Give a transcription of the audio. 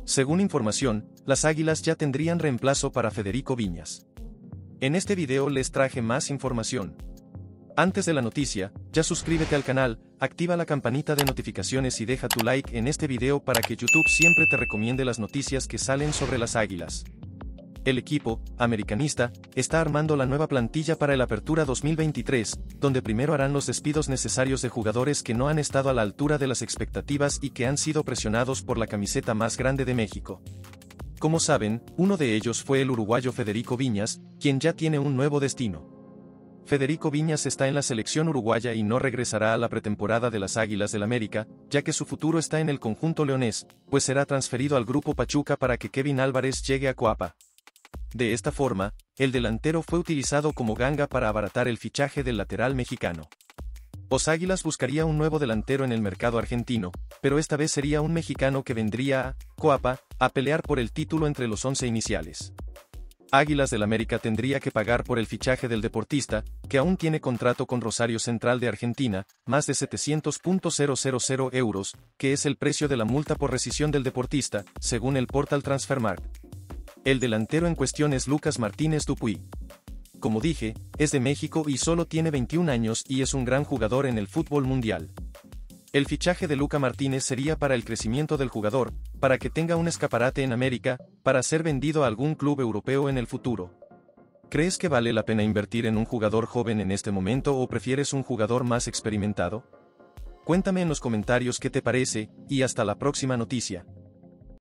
Según información, las Águilas ya tendrían reemplazo para Federico Viñas. En este video les traje más información. Antes de la noticia, ya suscríbete al canal, activa la campanita de notificaciones y deja tu like en este video para que YouTube siempre te recomiende las noticias que salen sobre las Águilas. El equipo, americanista, está armando la nueva plantilla para el Apertura 2023, donde primero harán los despidos necesarios de jugadores que no han estado a la altura de las expectativas y que han sido presionados por la camiseta más grande de México. Como saben, uno de ellos fue el uruguayo Federico Viñas, quien ya tiene un nuevo destino. Federico Viñas está en la selección uruguaya y no regresará a la pretemporada de las Águilas del América, ya que su futuro está en el conjunto leonés, pues será transferido al Grupo Pachuca para que Kevin Álvarez llegue a Coapa. De esta forma, el delantero fue utilizado como ganga para abaratar el fichaje del lateral mexicano. Los Águilas buscaría un nuevo delantero en el mercado argentino, pero esta vez sería un mexicano que vendría a Coapa a pelear por el título entre los 11 iniciales. Águilas del América tendría que pagar por el fichaje del deportista, que aún tiene contrato con Rosario Central de Argentina, más de 700.000 euros, que es el precio de la multa por rescisión del deportista, según el portal Transfermarkt. El delantero en cuestión es Lucas Martínez Dupuy. Como dije, es de México y solo tiene 21 años y es un gran jugador en el fútbol mundial. El fichaje de Luca Martínez sería para el crecimiento del jugador, para que tenga un escaparate en América, para ser vendido a algún club europeo en el futuro. ¿Crees que vale la pena invertir en un jugador joven en este momento o prefieres un jugador más experimentado? Cuéntame en los comentarios qué te parece, y hasta la próxima noticia.